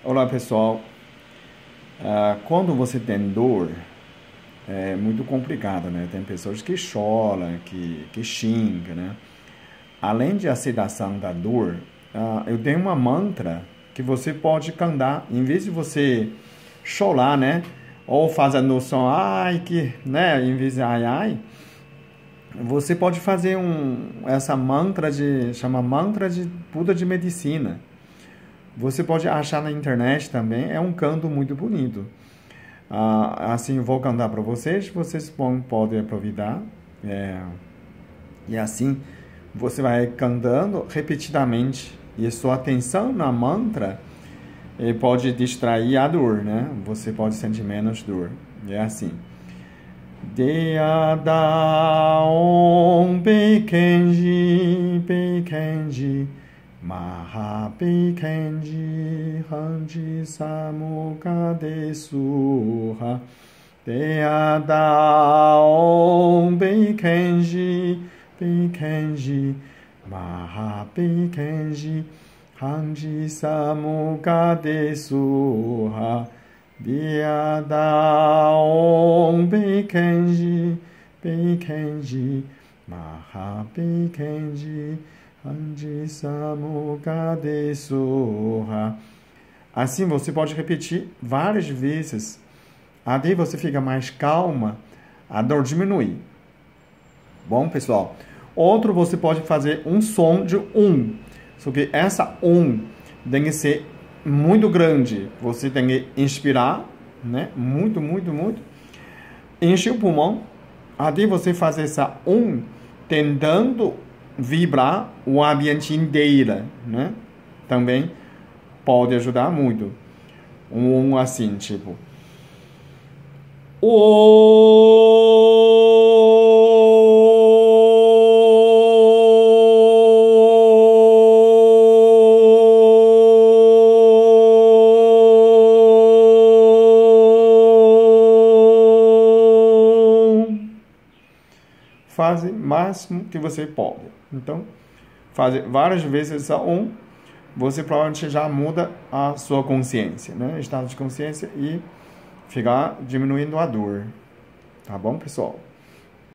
Olá pessoal, quando você tem dor, é muito complicado, né? Tem pessoas que choram, que xingam, né? Além de aceitação da dor, eu tenho uma mantra que você pode cantar, em vez de você chorar, né? Ou fazendo o som, ai, que, né? Em vez de ai, ai, você pode fazer essa mantra chama mantra de Buda de medicina. Você pode achar na internet também, é um canto muito bonito. Assim, eu vou cantar para vocês podem aproveitar. É, e assim, você vai cantando repetidamente. E sua atenção na mantra pode distrair a dor, né? Você pode sentir menos dor. É assim. Dea da Om Peikenji Maha Peikenji Hanji Samukade Suha Dea da Om Peikenji Maha Peikenji Hanji Samukade Suha Dea da Om Peikenji Maha Peikenji Hanji Samukade Suha. Assim você pode repetir várias vezes até você fica mais calma, a dor diminui. Bom, pessoal, outro você pode fazer um som de só que essa tem que ser muito grande. Você tem que inspirar, né? Muito, muito, muito. Enche o pulmão. Até você fazer essa tentando vibrar o ambiente inteiro, né? Também pode ajudar muito. Assim, tipo. Faz o máximo que você pode. Então, fazer várias vezes essa você provavelmente já muda a sua consciência, né? Estado de consciência e ficar diminuindo a dor. Tá bom, pessoal?